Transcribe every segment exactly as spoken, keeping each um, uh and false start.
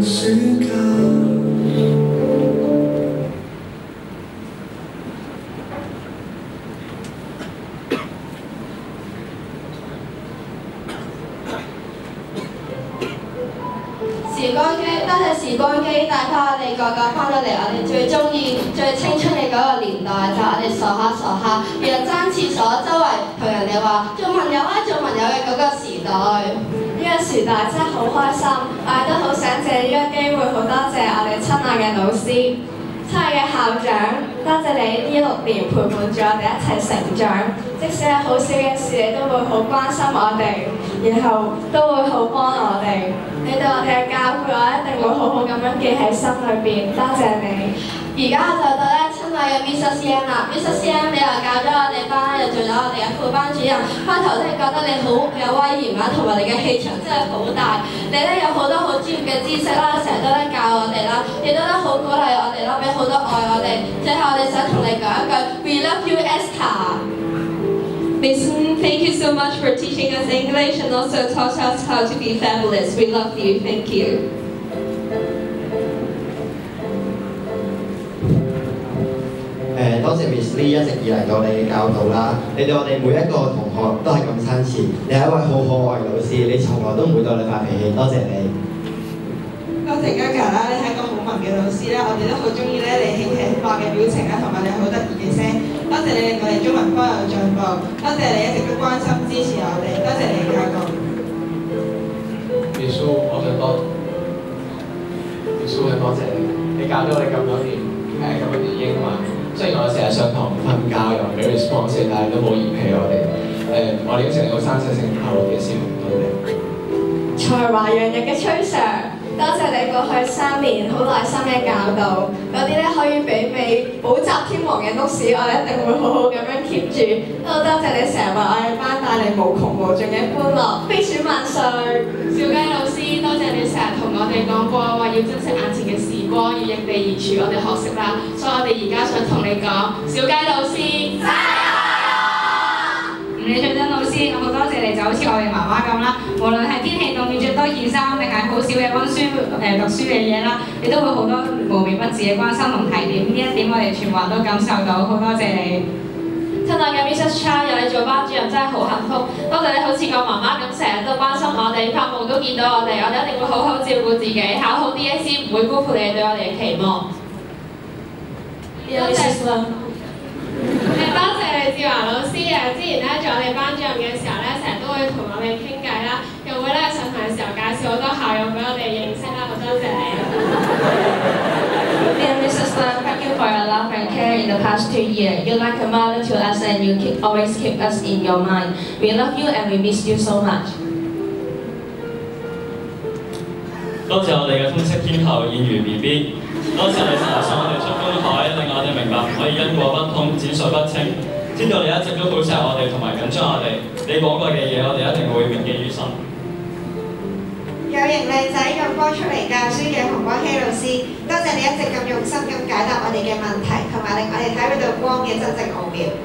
暑假。 時光機，多謝時光機帶翻我哋個個翻到嚟，我哋最中意、最青春嘅嗰個年代，就係、我哋傻下傻下，日日爭廁所，周圍同人哋話做朋友啊，做朋友嘅嗰個時代。呢個時代真係好開心，我哋都好想借呢個機會，好多謝我哋親愛嘅老師、親愛嘅校長，多謝你呢六年陪伴住我哋一齊成長，即使係好少嘅事，你都會好關心我哋，然後都會好幫我哋。你對我哋嘅教誨，我一定會好好咁樣記喺心裏邊，多謝你。而家我就到咧，親愛嘅 Missus Yang 啦 ，Missus Yang 你又教咗我哋班，又做咗我哋嘅副班主任。開頭真係覺得你好有威嚴啊，同埋你嘅氣場真係好大。你咧有好多好專業嘅知識啦，成日都咧教我哋啦，亦都咧好鼓勵我哋啦，俾好多愛我哋。最後我哋想同你講一句 ，We love you, Esther。Listen, thank you so much for teaching us English and also taught us how to be fabulous. We love you. Thank you. 誒，多謝 Miss Lee 一直以嚟對我哋嘅教導啦。你對我哋每一個同學都係咁親切，你係一位好可愛嘅老師，你從來都唔會對你發脾氣。多謝你。 多謝 Gaga 啦，你係一個好文嘅老師啦，我哋都好中意咧你興起化嘅表情啦，同埋你好得意嘅聲。多謝你令我哋中文科有進步，多謝你一直都關心支持我哋，多謝你嘅教導。 Miss Wu，我想多 Miss Wu 係多謝你，你教咗我哋咁多年誒咁多年英文。雖然我成日上堂瞓覺又唔俾 response， 但係都冇嫌棄我哋。誒，我哋應承你好生細性靠嘅笑容，多謝。 才華洋溢嘅崔 Sir。多謝你過去三年好耐心嘅教導，嗰啲咧可以媲美補習天王嘅 notes， 我哋一定會好好咁樣 keep 住。都好多謝你成日為我哋班帶嚟無窮無盡嘅歡樂，飛鼠萬歲！小雞老師，多謝你成日同我哋講過話要珍惜眼前嘅時光，要易地而處，我哋學識啦。所以我哋而家想同你講，小雞老師加油！ 李翠珍老師，我好多謝你，就好似我哋媽媽咁啦。無論係天氣凍要着多件衫，定係好少嘅温書誒、呃、讀書嘅嘢啦，你都會好多無微不至嘅關心同提點。呢一點我哋全部人都感受到，好多謝你。 親愛嘅 Missus Chow 有你做班主任真係好幸福，多謝你好似個媽媽咁成日都關心我哋，發夢都見到我哋，我哋一定會好好照顧自己，考好 D S E 唔會辜負你哋對我哋嘅期望。多謝。誒多謝你志華老師啊！之前咧做我哋班主任嘅時候咧，成日都會同我哋傾偈啦，又會咧上堂嘅時候介紹好多校友俾我哋認識啦，好多謝你。Dear Missus Lam, thank you for your love and care in the past two years. You're like a mother to us and you keep, always keep us in your mind. We love you and we miss you so much. 多謝我哋嘅通識天后演員 B B。多謝你成日送我哋出公海，令我哋明白唔可以因果不通、剪水不清。知道你一直都好錫我哋同埋緊張我哋，你講過嘅嘢我哋一定會銘記於心。 有型靚仔咁幫出嚟教書嘅洪光希老師，多謝你一直咁用心咁解答我哋嘅問題，同埋令我哋體會到光嘅真正奧妙。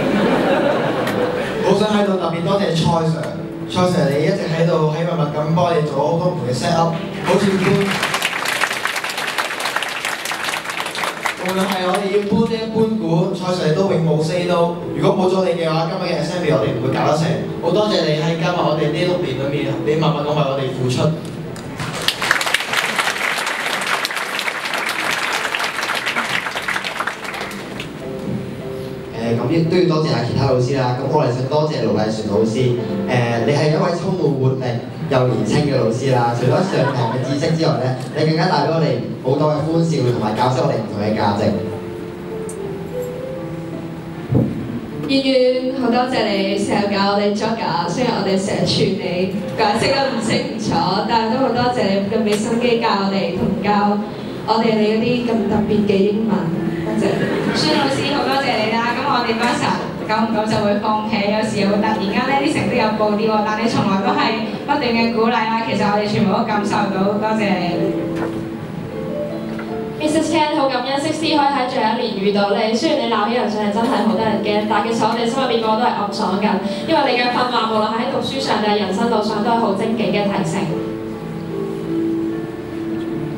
好想喺度特別多謝蔡 Sir， 蔡 Sir 你一直喺度喺默默咁幫你做好多唔同嘅 set up， 好似搬。無論係我哋要搬呢搬鼓，蔡 Sir 都永冇 say no。如果冇咗你嘅話，今日嘅 assembly 我哋唔會搞得成。好多謝你喺加埋我哋呢六年裏面，你默默咁為我哋付出。誒咁亦都要多謝下其他老師啦。咁我哋想多謝盧麗璇老師。誒、你係一位充滿活力又年輕嘅老師啦。除咗上堂嘅知識之外咧，你更加帶俾我哋好多嘅歡笑，同埋教識我哋唔同嘅價值。 燕燕，好多謝你成日教我哋 jog， 雖然我哋成日串你，解釋得唔清唔楚，但係都好多謝你咁俾心機教我哋，同教我哋你嗰啲咁特別嘅英文。多謝你。 孫老師好多謝你啦。咁我哋嗰時候久唔久就會放屁，有時會突然間呢啲成績有報啲喎，但你從來都係不斷嘅鼓勵啦。其實我哋全部都感受到，多謝你。 Missus Chan 好感恩識師可以喺最後一年遇到你，雖然你鬧起人上嚟真係好得人驚，但其實我哋心入邊個個都係暗爽緊，因為你嘅訓話無論喺讀書上定係人生路上都係好精警嘅提醒。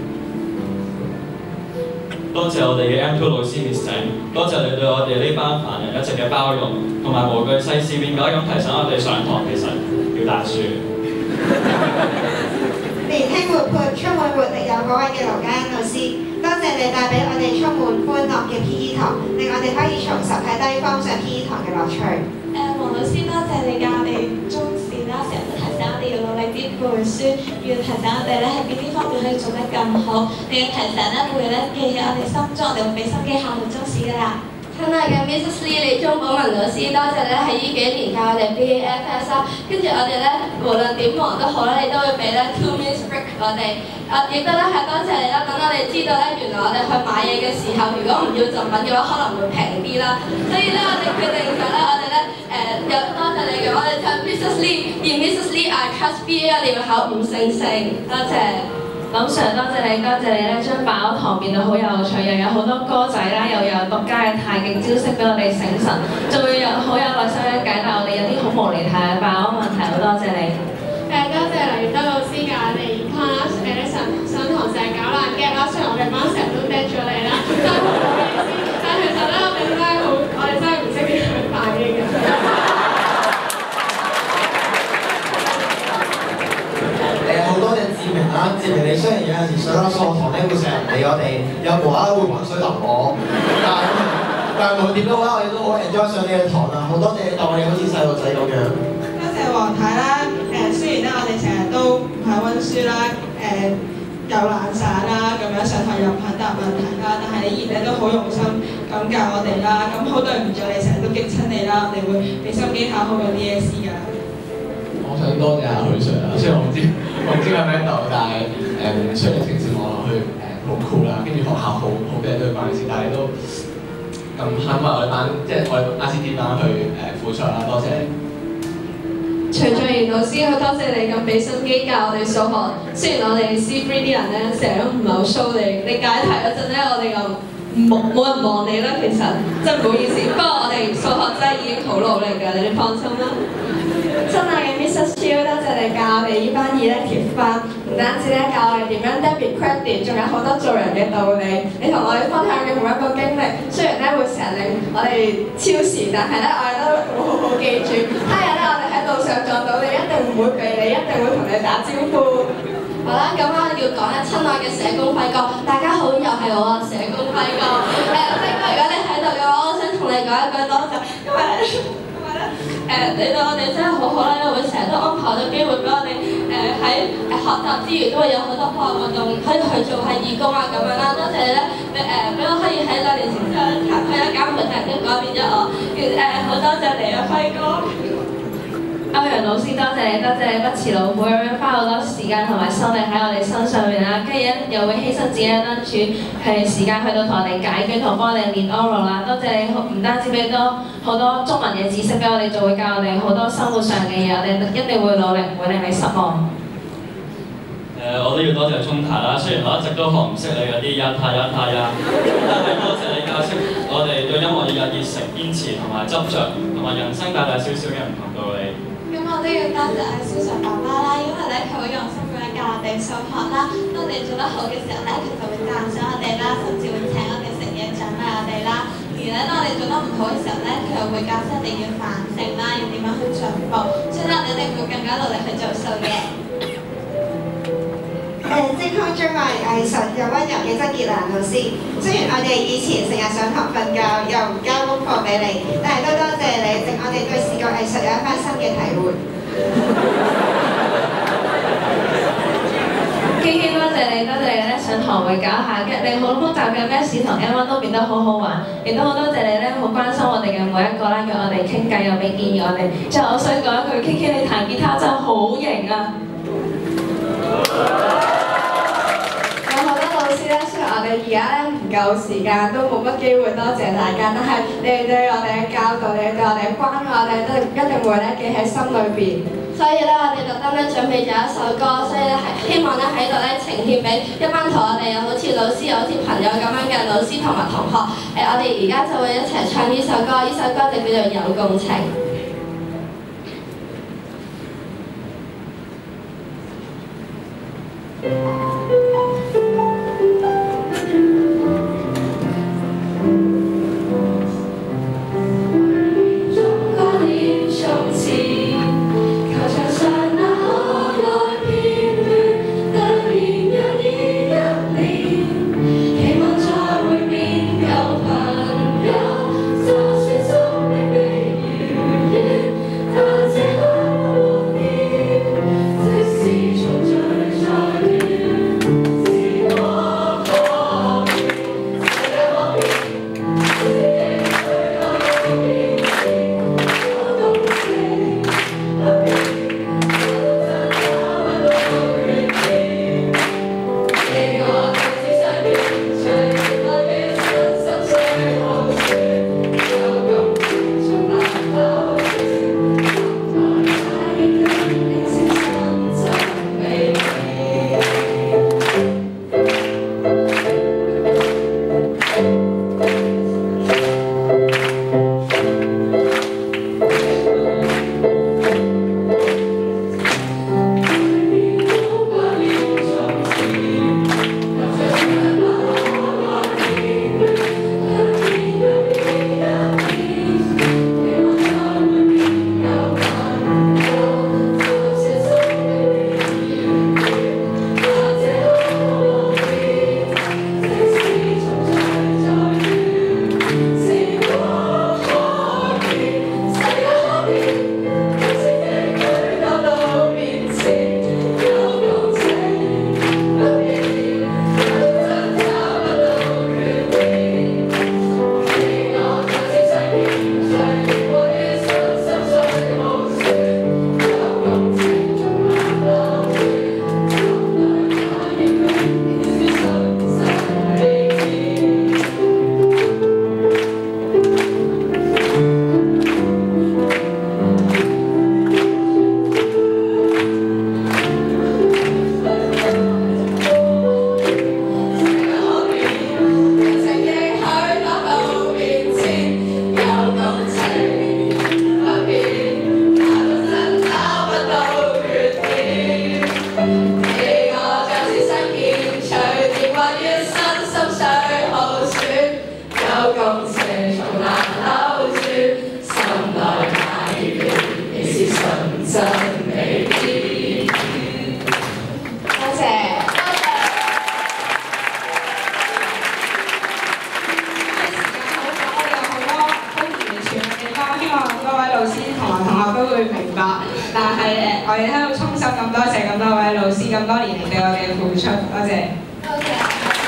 多謝我哋嘅 M two 老師 Miss 仔，多謝你對我哋呢班凡人一直嘅包容，同埋無懼世事變改咁提醒我哋上堂其實要帶書。 年輕活潑、充滿活力又可畏嘅盧嘉欣老師，多謝你帶俾我哋充滿歡樂嘅 P E 堂，令我哋可以重拾喺低方上 P E 堂嘅樂趣。 誒，黃老師多謝你教我哋中史啦，成日都提醒我哋要努力啲背書，要提醒我哋咧喺邊啲方面可以做得更好。你嘅提醒咧會咧記喺我哋心中，我哋會俾心機考好中史㗎啦。 親愛嘅 Missus Lee 李鍾寶文老師，多謝咧喺呢幾年教我哋 B A F S 啦，跟住我哋咧無論點忙都好咧，你都會俾咧 two minutes break 我哋。啊，亦都咧係多謝你啦，等我哋知道咧，原來我哋去買嘢嘅時候，如果唔要贈品嘅話，可能會平啲啦。所以咧，我哋決定咗咧，我哋咧誒有多謝你嘅，我哋就 Missus Lee，而 Missus Lee I trust B A 我哋要考五星星，多謝。 林 Sir 多謝你，多謝你咧將爆堂變到好有趣，又有好多歌仔啦，又有獨家嘅太極招式俾我哋醒神，仲會有好有耐心嘅解答我哋有啲好無厘頭嘅爆問題，好多謝你。 誒多謝黎德老師教我哋而家啦，誒你上上堂成日搞爛 gag 啦，雖然我哋班成日都 dead 咗你啦，真係好唔好意思，但係其實咧我哋真係好，我哋真係唔識點樣反應嘅。 好多謝志明啦，志明你雖然有陣時上咗數學堂咧會成日唔理我哋，有無啦啦會滾水淋我，但係但係無論點都好啦，我哋都好 enjoy 上你嘅堂啦，好多謝你當我哋好似細路仔咁樣。 多謝黃太啦，誒雖然咧我哋成日都唔係温書啦，誒又懶散啦，咁樣上堂又唔肯答問題啦，但係你依然咧都好用心咁教我哋啦，咁好對唔住你成日都激親你啦，我哋會俾心機考好個 D S E 㗎。 我想多謝阿許 Sir 啦，雖然我唔知我唔知佢喺邊度，但係誒雖然你平時望落去誒好酷啦，跟住學校好好嘅都關事，但係都咁肯為我哋班即係我哋 I C T 班去誒付出啦，多謝你。 徐俊賢老師，好多謝你咁俾心機教我哋數學。雖然我哋 C three 啲人咧成日都唔係好 show 你，你解題嗰陣咧我哋又冇冇人望你啦，其實真係唔好意思。不過我哋數學真係已經好努力㗎，你哋放心啦。親愛嘅 Missus Chiu， 多謝你教我哋呢班 elective 班，唔單止咧教我哋點樣 debit credit， 仲有好多做人嘅道理。你同我哋分享嘅每一個經歷，雖然咧會成日令我哋超時，但係咧我哋都會好好記住。聽日咧我哋喺路上撞到你，一定唔會避你，一定會同你打招呼。好啦，咁我要講咧，親愛嘅社工輝哥，大家好，又係我啊，社工輝哥。誒、呃，輝哥，如果你喺度嘅話，我想同你講一句多謝，因為咧。誒、呃，你對我哋真係好好啦，因為會成日都安排咗機會俾我哋誒喺誒學習之餘，都會有好多課外活動可以去做下義工啊咁樣啦。多謝你咧，你誒俾我可以喺兩年前之後參加監培，突然間改變咗我。誒、呃，好多謝你啊，輝哥。 歐陽老師，多謝你，多謝你不辭勞苦咁樣花好多時間同埋心力喺我哋身上面啦，跟住咧又會犧牲自己嘅lunch係時間去到同我哋解卷同幫我哋練 oral 啦。多謝你唔單止俾多好多中文嘅知識俾我哋，仲會教我哋好多生活上嘅嘢，我哋一定會努力，唔會令你失望。 誒、呃，我都要多謝中泰啦。雖然我一直都學唔識你嗰啲一太一太一，但係多謝你教識我哋對音樂要有熱誠、堅持同埋執着，同埋人生大大小小嘅唔同道理。 咁我都要多謝阿蕭 Sir 爸爸啦，因為咧佢好用心咁樣教我哋數學啦，當我哋做得好嘅時候咧，佢就會讚賞我哋啦，甚至會請我哋食嘢獎勵我哋啦。而咧當我哋做得唔好嘅時候咧，佢又會教識我哋要反省啦，要點樣去進步，所以咧我哋一定會更加努力去做數嘅。 誒，精通中外藝術又温柔嘅曾傑蘭老師，雖然我哋以前成日上堂瞓覺，又唔交功課俾你，但係都多謝你，令我哋對視覺藝術有一番新嘅體會。 K K 多謝你，多謝你咧上堂會搞下嘅，你好複雜嘅 Maths 同 M 一都變得好好玩，亦都好多謝你咧，好關心我哋嘅每一個啦，叫我哋傾偈又俾建議我哋。最後我想講一句 ，K K 你彈吉他真係好型啊！ 有好多老師咧，雖然我哋而家咧唔夠時間，都冇乜機會多謝大家，但係你哋對我哋嘅教導，你哋對我哋嘅關愛，我哋都一定會咧記喺心裏邊。所以咧，我哋特登咧準備咗一首歌，所以咧係希望咧喺度咧呈獻俾一班同我哋又好似老師又好似朋友咁樣嘅老師同埋同學。誒、呃，我哋而家就會一齊唱呢首歌，呢首歌就叫做《有共情》。 要身心水好選，有共情從難扭轉，心內大願，你是純真美意。多謝。 希望各位老師同埋同學都會明白，但係誒，我哋喺度衷心咁多謝咁多位老師咁多年嚟對我哋嘅付出，多謝。 多謝。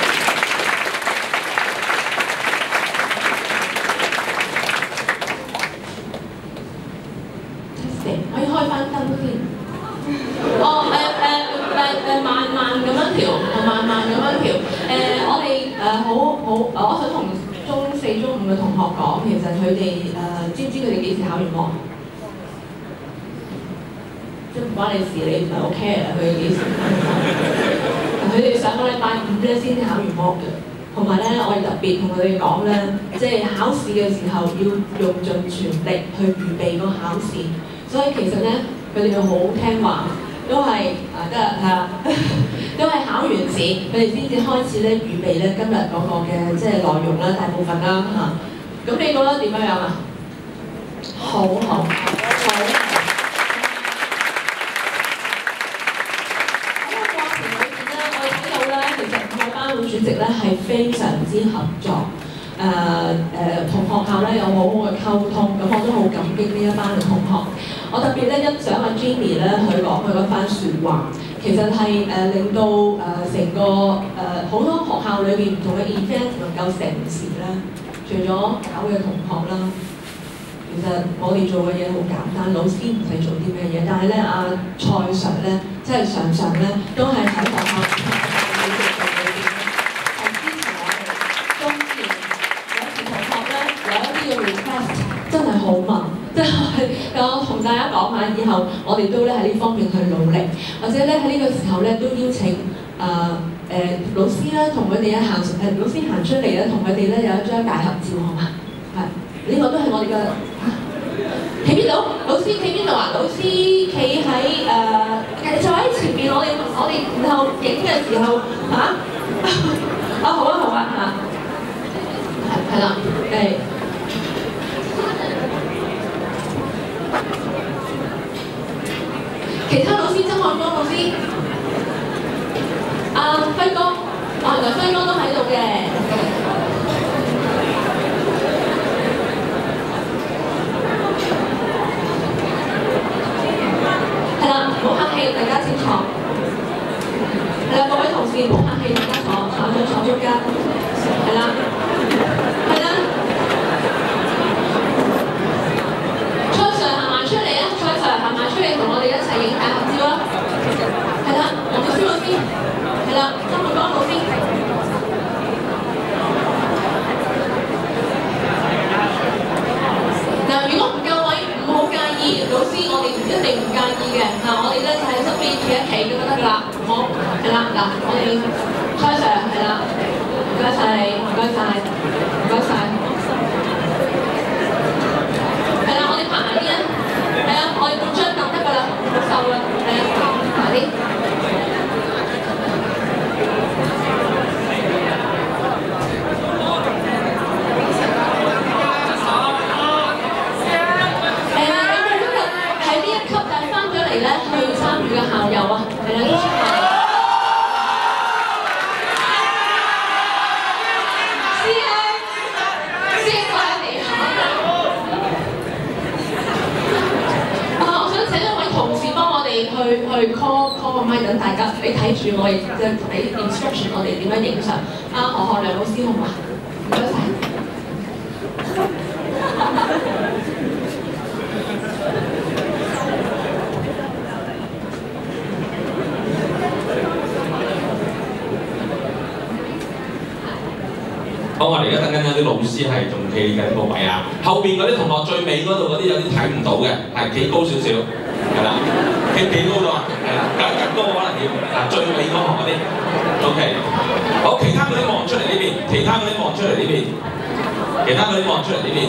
我要開翻燈先。哦誒誒誒誒，慢慢咁樣調，慢慢咁樣調。誒，我哋誒好好，我想同中四、中五嘅同學講，其實佢哋誒知唔知佢哋幾時考完模？即係唔關你事，你唔係好 care 佢哋幾時考完模。佢哋上個禮拜五咧先至考完模嘅，同埋咧我哋特別同佢哋講咧，即係考試嘅時候要用盡全力去預備個考試。所以其實咧，佢哋要好聽話，都係啊得啦，都係考完試，佢哋先至開始咧預備咧今日嗰個嘅即係內容啦，大部分啦嚇。咁你覺得點樣樣啊？好好好。咁個過程裏邊咧，我哋睇到咧，其實五位班會主席咧係非常之合作。誒誒同學校咧有好好嘅溝通，咁我都好感激呢一班嘅同學。我特別咧欣賞阿 Jenny 咧，佢講佢嗰番説話，其實係誒、呃、令到誒成、呃、個誒好、呃、多學校裏邊唔同嘅 event 能夠成事啦。除咗搞嘅同學啦，其實我哋做嘅嘢好簡單，老師唔使做啲咩嘢，但係咧阿蔡 Sir 咧，即係常常咧都係喺學校嘅裏邊係支持我哋。中年有時同學咧有一啲嘅 request 真係好問，即係我同大家講下，以後我哋都咧喺呢方面去努力，或者咧喺呢個時候咧都邀請誒。呃誒、呃、老師咧同佢哋一行誒老師行出嚟咧，同佢哋咧有一張大合照，好嘛？係呢、這個都係我哋嘅企邊度？老師企邊度啊？老師企喺誒就喺前邊，我哋我哋然後影嘅時候嚇啊，啊好啊好啊嚇，係係啦誒。其他老師，曾漢光老師。啊，輝哥，啊，原來輝哥都喺度嘅。係啦，唔好客氣，大家請坐。係啦，各位同事唔好客氣，大家坐，坐咗坐中間。係啦，係啦。蔡 Sir 行埋出嚟啊！蔡 Sir 行埋出嚟，同我哋一齊影大合照啊！係啦，黃妙書老師。係啦，曾漢光老師。嗱，如果唔夠位，唔好介意，老師我哋一定唔介意嘅。嗱，我哋咧就喺側邊企一企咁就得㗎啦，好，係啦，嗱，我哋蔡 Sir 係啦，唔該晒你，唔該晒，唔該晒。係啦，我哋拍埋啲啊，係啊，我哋半張凳得㗎啦，好瘦啦，係啊，拍埋啲。去參與嘅校友啊，係啦，師兄，師兄快嚟啊！我想請一位同事幫我哋去去 call call 個麥，等大家你睇住我哋即係俾 instruction 我哋點樣影相。啊，何學良老師好嘛？唔該晒。 好，我哋而家等緊有啲老師係仲企緊個位啊，後邊嗰啲同學最尾嗰度嗰啲有啲睇唔到嘅，係企高少少，係啦，企幾高咗啊？係啦，更更高可能要啊，最尾嗰行嗰啲 ，OK， 好，其他嗰啲望出嚟呢邊，其他嗰啲望出嚟呢邊，其他嗰啲望出嚟呢邊。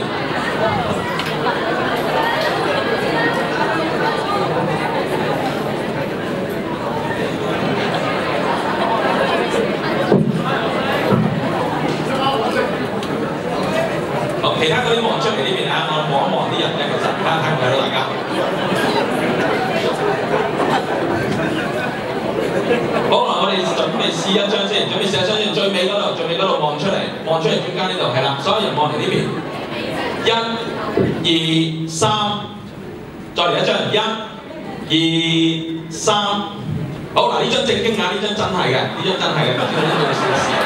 一張先，準備試一張先，最尾嗰度，最尾嗰度望出嚟，望出嚟中間呢度，係啦，所有人望嚟呢邊，一、二、三，再嚟一張，一、二、三，好嗱，呢張正經啊，呢張真係嘅，呢張真係嘅，頭先嗰張冇試試。